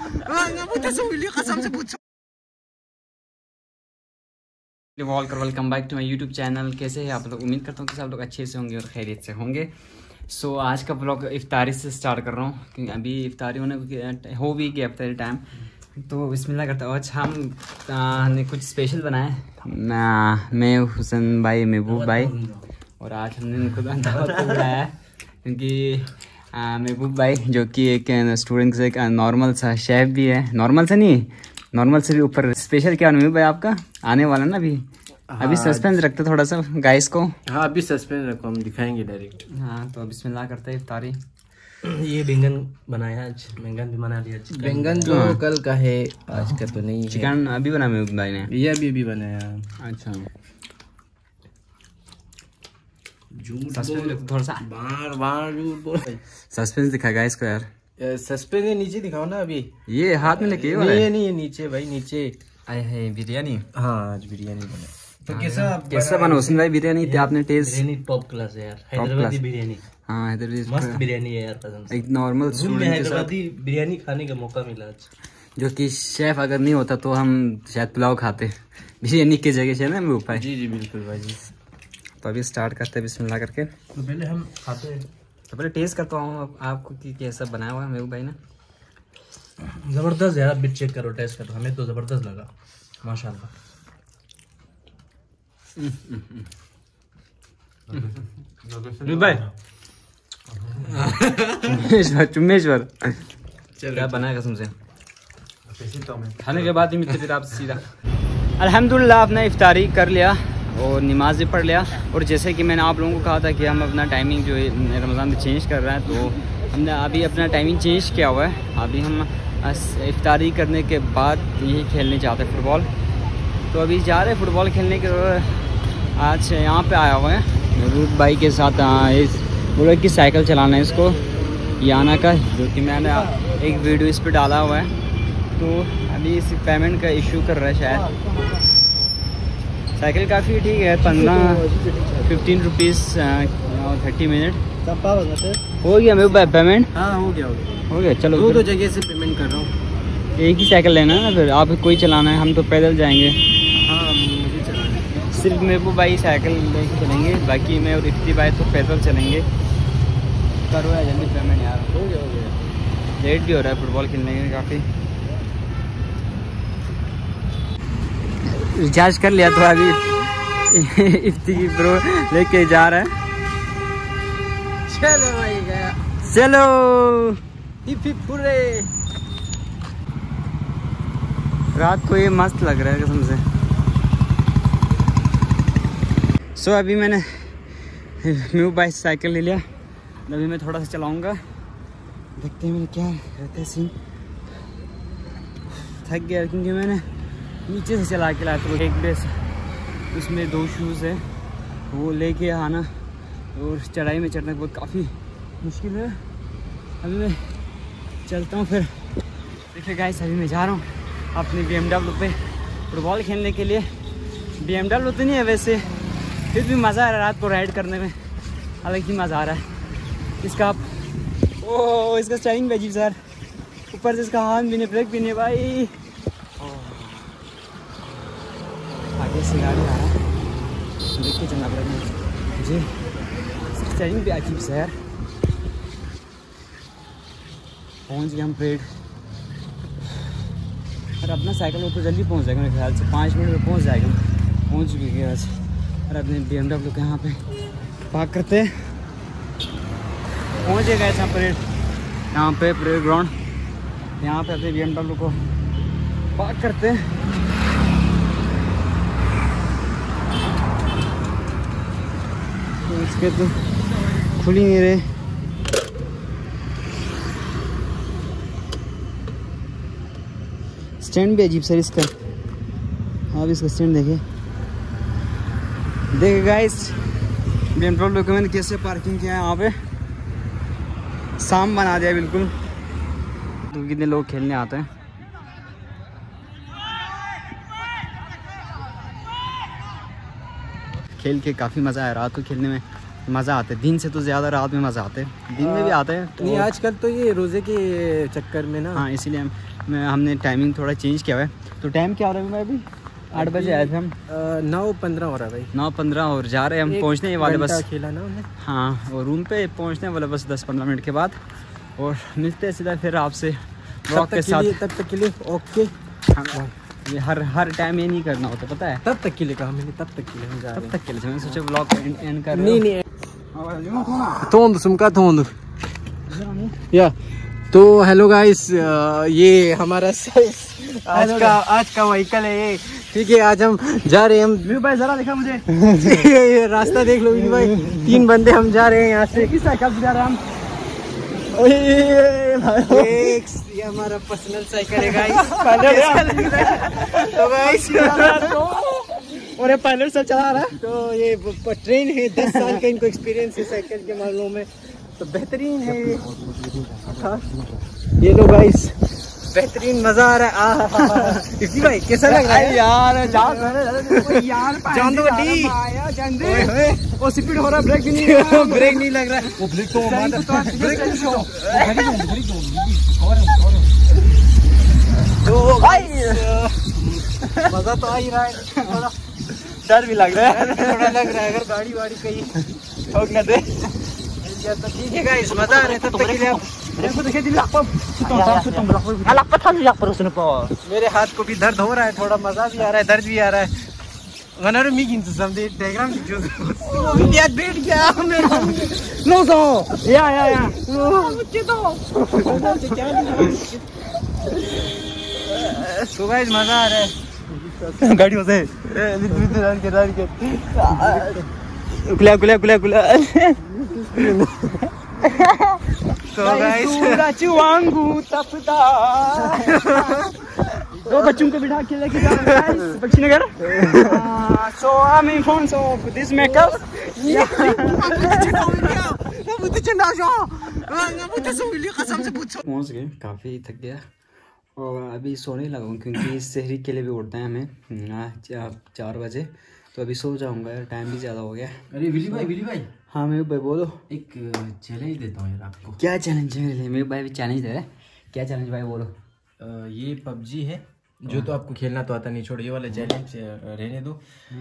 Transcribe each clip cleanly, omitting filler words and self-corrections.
Welcome back to my YouTube channel. कैसे हैं आप लोग? उम्मीद करता हूँ कि सब लोग अच्छे से होंगे और खैरियत से होंगे। सो आज का ब्लॉग इफ्तारी से स्टार्ट कर रहा हूँ क्योंकि अभी इफ्तारी होने हो भी गया इफ्तारी टाइम। तो बिस्मिल्लाह करता हूँ। आज हमने कुछ स्पेशल बनाया, मैं हुसैन भाई, महबूब भाई, और आज हमने खुद दावत को बुलाया क्योंकि महबूब भाई जो कि एक स्टूडेंट से एक नॉर्मल सा शेफ भी है, नॉर्मल से नहीं, नॉर्मल से भी ऊपर। स्पेशल क्या महबूब भाई आपका आने वाला ना अभी? हाँ, अभी सस्पेंस रखते थोड़ा सा गाइस को। हाँ अभी सस्पेंस रखो, हम दिखाएंगे डायरेक्ट। हाँ तो बिस्मिल्लाह करते हैं इफ्तारी। ये बैंगन बनाया आज, बैंगन भी बना लिया। बैंगन जो कल का है, आज का तो नहीं है। चिकन अभी बना महबूब भाई ने? ये अभी बनाया। अच्छा थोड़ा सा बार झूठ बोल। सस्पेंस दिखाएगा इसको यार। सस्पेंस नीचे दिखाओ ना अभी। ये हाथ में लेके नहीं नीचे भाई, नीचे आए है बिरयानी। हाँ आज बिरयानी बना। तो कैसा बना हुसैन भाई बिरयानी? आपने टेस्ट? बिरयानी टॉप क्लास है यार, हैदराबादी बिरयानी। हाँ हैदराबादी मस्त बिरयानी है यार, कसम से। एक नॉर्मल स्टूडेंट हैदराबादी बिरयानी खाने का मौका मिला आज। जो कि शेफ अगर नहीं होता तो हम शायद पुलाव खाते, बिरयानी की जगह से ना महबूब भाई। जी बिल्कुल भाई जी। तो अभी स्टार्ट करते हैं बिस्मिल्लाह करके। तो पहले हम खाते हैं, तो पहले टेस्ट करता हूँ आपको कि कैसा बनाया हुआ है महबूब भाई ने। जबरदस्त यार, बिट चेक करो, टेस्ट करो। हमें तो जबरदस्त लगा माशाल्लाह। भाई चुम्मेश्वर क्या बनाया कसम से। खाने के बाद ही मिलते फिर आपसे सीधा। अल्हम्दुलिल्लाह आपने इफ्तारी कर लिया और नमाज भी पढ़ लिया। और जैसे कि मैंने आप लोगों को कहा था कि हम अपना टाइमिंग जो है रमज़ान में चेंज कर रहे हैं, तो हमने अभी अपना टाइमिंग चेंज किया हुआ है। अभी हम इफ्तारी करने के बाद यही खेलने जाते हैं फुटबॉल। तो अभी जा रहे हैं फुटबॉल खेलने के। आज यहाँ पे आया हुआ है महबूब भाई के साथ। इस बोले कि साइकिल चलाना है इसको, याना का, जो कि मैंने एक वीडियो इस पर डाला हुआ है। तो अभी इस पेमेंट का इशू कर रहा है शायद। साइकिल काफ़ी ठीक है, 15 रुपीज़ 30 मिनट। हो गया महबूब भाई पेमेंट? हाँ हो गया। चलो दो जगह से पेमेंट कर रहा हूँ। एक ही साइकिल लेना है ना फिर? आप कोई चलाना है, हम तो पैदल जाएंगे। हाँ मुझे चलाना है। सिर्फ महबूब भाई साइकिल लेके चलेंगे, बाकी मैं और इफ्ती भाई तो पैदल चलेंगे। करो यार जल्दी पेमेंट यार। हो गया। लेट भी हो रहा है फुटबॉल खेलने के काफ़ी। रिचार्ज कर लिया तो अभी इफ्ती की प्रो लेके जा रहा है। चलो भाई गया, चलो पूरे। रात को ये मस्त लग रहा है कसम से। सो अभी मैंने महबूब भाई साइकिल ले लिया। अभी मैं थोड़ा सा चलाऊंगा, देखते हैं मैंने क्या रहता है सीन। थक गया क्योंकि मैंने नीचे से चला के लाया। तो एक बेस उसमें 2 शूज़ है, वो लेके आना और चढ़ाई में चढ़ना बहुत काफ़ी मुश्किल है। अभी मैं चलता हूँ फिर। देखिए गाइस अभी मैं जा रहा हूँ अपनी BMW पे फुटबॉल खेलने के लिए। BMW तो नहीं है वैसे, फिर भी मज़ा आ रहा है रात को राइड करने में, अलग ही मज़ा आ रहा है इसका। ओह इसका स्टाइलिंग भी अजीब सर, ऊपर से इसका हाथ भी नहीं, ब्रेक भी नहीं भाई। आगे से गाड़ी आ रहा है, देख के चलना पड़ेगा मुझे। स्टाइलिंग भी अजीब सा यार। पहुँच गया हम पेड़। और अपना साइकिल वो तो जल्दी पहुँच जाएगा मेरे ख्याल से, 5 मिनट में पहुँच जाएगा। पहुँच भी गया आज। और अपने BMW को यहाँ पे पार्क करते हैं। पहुँच गए यहाँ परेड, यहाँ पे परेड ग्राउंड, यहाँ पे अपने BMW को पार्क करते हैं। तो इसके तो खुल ही नहीं रहे। स्टैंड भी अजीब सर इसका। आप इसका स्टैंड देखिए गाइस। BMW को मैंने कैसे पार्किंग किया है यहाँ पे, शाम बना दिया बिल्कुल। तो कितने लोग खेलने आते हैं। खेल के काफ़ी मज़ा आया। रात को खेलने में मज़ा आता है, दिन से तो ज़्यादा रात में मज़ा आता है। दिन में भी आता है तो नहीं, आजकल तो ये रोज़े के चक्कर में ना, हाँ इसीलिए हम हमने टाइमिंग थोड़ा चेंज किया हुआ है। तो टाइम क्या हो रहा है अभी? 8 बजे आए थे हम। 9:15 हो रहा है भाई। 9:15 और जा रहे हैं हम, पहुँचने वाले बस। खेला ना उन्हें। हाँ, और रूम पे पहुँचने वाला बस 10-15 मिनट के बाद। और मिलते हैं सीधा फिर आपसे ब्लॉग के साथ। तब तक के लिए ओके। ये हर टाइम ये नहीं करना होता, पता है। तब तक के लिए कहा मैंने, तब तक के लिए हम जा रहे हैं। तब तक के लिए मैंने सोचा ब्लॉग एंड कर। नहीं थोंद सुमका थोंद या। तो हेलो गाइस, ये हमारा आज का व्हीकल है ये, ठीक है। आज हम जा रहे हैं। हम भाई जरा दिखा मुझे ये रास्ता देख लो विनू भाई। 3 बंदे हम जा रहे हैं यहाँ से। किस साइकिल से जा रहे हैं हम? ये हमारा पर्सनल साइकिल है गाइस। तो गाइस और ये पायलट सब चला रहा है। तो ये ट्रेन है, 10 साल का इनको एक्सपीरियंस है साइकिल के मामलों में, तो बेहतरीन है ये। ये लो गाइस, बेहतरीन मजा आ रहा है। इसी भाई कैसा लग रहा है यार? वो स्पीड हो रहा है, ब्रेक भी नहीं ब्रेक नहीं लग रहा है। वो ब्रेक तो मजा तो आ ही रहा है, थोड़ा डर भी लग रहा है, थोड़ा लग रहा है अगर गाड़ी वाड़ी कहीं ठोक न दे तो ठीक है गाइस, मजा आ रहा है। तब तक के लिए मेरे हाथ को भी दर्द हो रहा है, थोड़ा मजा भी आ रहा है, दर्द भी आ रहा है। डायग्राम बैठ गया तो गाइस मजा आ रहा है। गाड़ी से तो गाइस वांगू तपता दो बच्चों को बिठा के लेके जा रहे हैं Bakhshinagar. So I am from of this makeup. पहुंच गए, काफी थक गया और अभी सोने लगा हूँ क्योंकि शहरी के लिए भी उठना है हमें 4 बजे। तो अभी सो जाऊंगा यार, टाइम भी ज़्यादा हो गया। अरे विली भाई। हाँ मेरे भाई बोलो। एक चैलेंज देता हूँ यार आपको। क्या चैलेंज है? मेरे भाई भी चैलेंज दे रहा है। क्या चैलेंज भाई बोलो? ये PUBG है जो तो आपको खेलना तो आता नहीं, छोड़ो ये वाला चैलेंज रहने दो।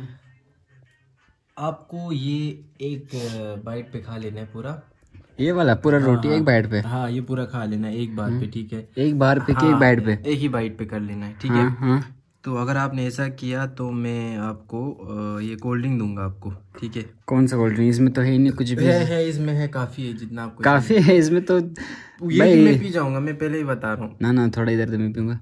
आपको ये एक बाइट पे खा लेना है पूरा, ये वाला पूरा रोटी एक बाइट पे। हाँ ये पूरा खा लेना है एक बार पे, ठीक है। एक बार पे कि एक बाइट पे? एक ही बाइट पे कर लेना है, ठीक है। तो अगर आपने ऐसा किया तो मैं आपको ये कोल्ड ड्रिंक दूंगा आपको, ठीक है। कौन सा कोल्ड ड्रिंक? इसमें तो है ही नहीं कुछ भी। है इसमें है, काफी है, जितना आपको काफी है इसमें तो। ये मैं पी जाऊंगा, मैं पहले ही बता रहा हूँ। ना थोड़ा इधर तो मैं पीऊंगा,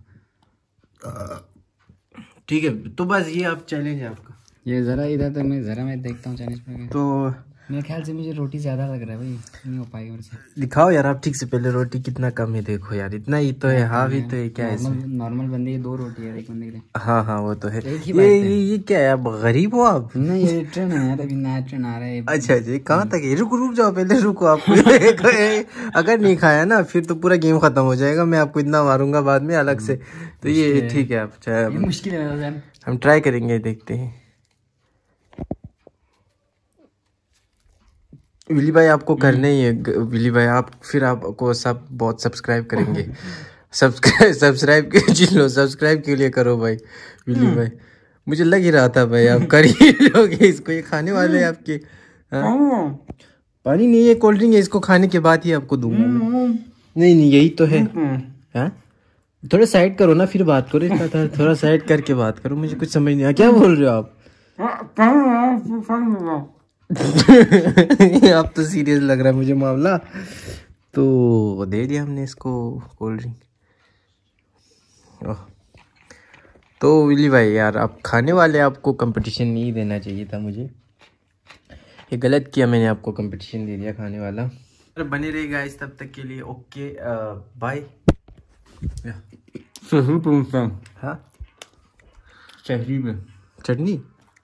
ठीक है। तो बस ये आप चैलेंज है आपका। ये जरा इधर तो मैं देखता हूँ चैलेंज पे। तो मेरे ख्याल से मुझे रोटी ज्यादा लग रहा है भाई, नहीं हो पाएगा मेरे से। दिखाओ यार आप ठीक से, पहले रोटी कितना कम है देखो यार, इतना ही तो है। हाँ भी तो है क्या है? नॉर्मल बंदे 2 रोटी है एक बंदे के लिए। हाँ वो तो है। ये क्या है, आप गरीब हो आप? नहीं ये ट्रेन है यार, अभी नया ट्रेन आ रहा है। अच्छा जी, कहाँ तक है? रुक जाओ पहले, रुको आप। अगर नहीं खाया ना फिर तो पूरा गेम खत्म हो जाएगा, मैं आपको इतना मारूंगा बाद में अलग से। तो ये ठीक है, आप मुश्किल है, हम ट्राई करेंगे, देखते हैं। विली भाई आपको करना ही है, विली भाई आप फिर आपको सब बहुत सब्सक्राइब करेंगे। सब्सक्राइब के लिए करो भाई विली भाई। मुझे लग ही रहा था भाई आप कर ही लोगे इसको। ये खाने वाले हैं आपके। पानी नहीं, ये कोल्ड ड्रिंक है, इसको खाने के बाद ही आपको दूंगा। नहीं यही तो है। थोड़ा साइड करो ना फिर बात करो इसका, थोड़ा साइड करके बात करो, मुझे कुछ समझ नहीं आया क्या बोल रहे हो आप। अब तो सीरियस लग रहा है मुझे मामला। तो दे दिया हमने इसको कोल्ड ड्रिंक। तो विली भाई यार आप खाने वाले, आपको कंपटीशन नहीं देना चाहिए था मुझे, ये गलत किया मैंने, आपको कंपटीशन दे दिया खाने वाला। बने रहे गाइस तब तक के लिए, ओके बाय। हाँ शहरी में चटनी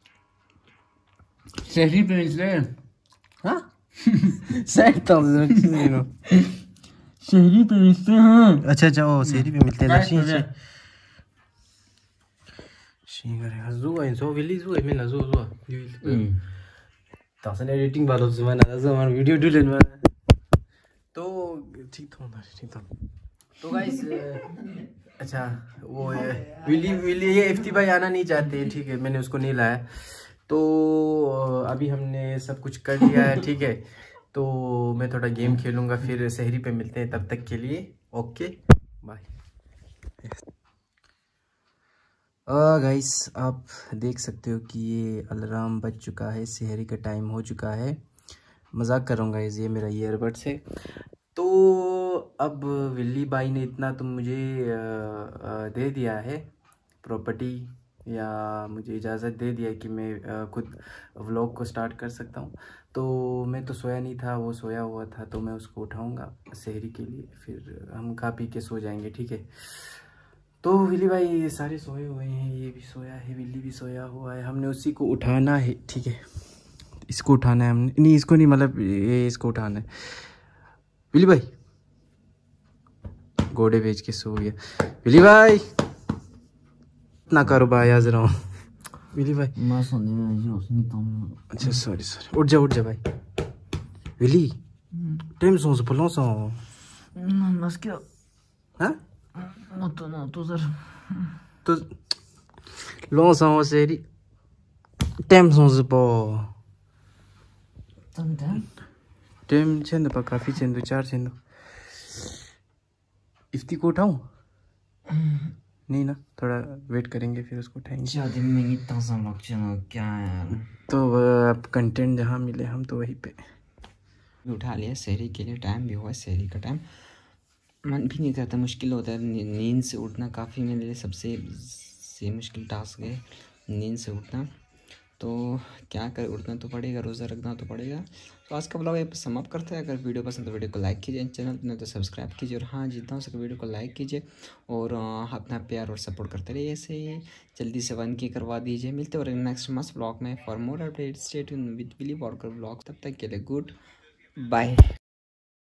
शहरी पे मिलते हैं। हाँ शहरी पे मिलते हैं। अच्छा वो शहरी पे मिलते हैं। एडिटिंग वालों से वीडियो डिलीट में तो ठीक था। तो गाइस अच्छा वो विली ये इफ्ती भाई आना नहीं चाहते हैं, ठीक है, मैंने उसको नहीं लाया। तो अभी हमने सब कुछ कर लिया है, ठीक है। तो मैं थोड़ा गेम खेलूँगा, फिर सहरी पे मिलते हैं, तब तक के लिए ओके बाय। गाइस आप देख सकते हो कि ये अलार्म बज चुका है, सहरी का टाइम हो चुका है। मजाक कर रहा हूँ गाइस, ये मेरा ईयरबड्स है। तो अब विल्ली बाई ने इतना तो मुझे दे दिया है प्रॉपर्टी, या मुझे इजाज़त दे दिया कि मैं खुद व्लॉग को स्टार्ट कर सकता हूँ। तो मैं तो सोया नहीं था, वो सोया हुआ था, तो मैं उसको उठाऊँगा सहरी के लिए, फिर हम खा पी के सो जाएंगे, ठीक है। तो विल्ली भाई सारे सोए हुए हैं, ये भी सोया है, विल्ली भी सोया हुआ है, हमने उसी को उठाना है, ठीक है। इसको उठाना है हमने, नहीं इसको नहीं, मतलब ये इसको उठाना है। विल्ली भाई घोड़े बेच के सो गया। विल्ली भाई इतना कारोबार आ रहा हूँ। विल्ली भाई मैं सोने में, अच्छा सॉरी उठ जा भाई। विल्ली टाइम सो पलो सो बस क्या हाँ तो सर तो लो सो सेरी टाइम सो पो टाइम चंद पर काफी चंद 4 चंद इफ्ती को उठाऊं नहीं ना, थोड़ा वेट करेंगे फिर उसको उठाएंगे। क्या यार, तो अब कंटेंट जहाँ मिले हम तो वहीं पे उठा लिया। सहरी के लिए टाइम भी हुआ, सहरी का टाइम मन भी नहीं करता, मुश्किल होता है नींद से उठना। काफ़ी मेरे लिए सबसे मुश्किल टास्क है नींद से उठना। तो क्या कर, उठना तो पड़ेगा, रोज़ा रखना तो पड़ेगा। तो आज का ब्लॉग यहाँ पर समाप्त करते हैं। अगर वीडियो पसंद तो वीडियो को लाइक कीजिए, चैनल पर नहीं तो सब्सक्राइब कीजिए, और हाँ जितना हो सके वीडियो को लाइक कीजिए, और अपना प्यार और सपोर्ट करते रहिए। ऐसे ही जल्दी से 1K करवा दीजिए। मिलते और नेक्स्ट मस्त ब्लॉग में। For more update stay tuned with Willy Walker blog. तब तक के लिए गुड बाय।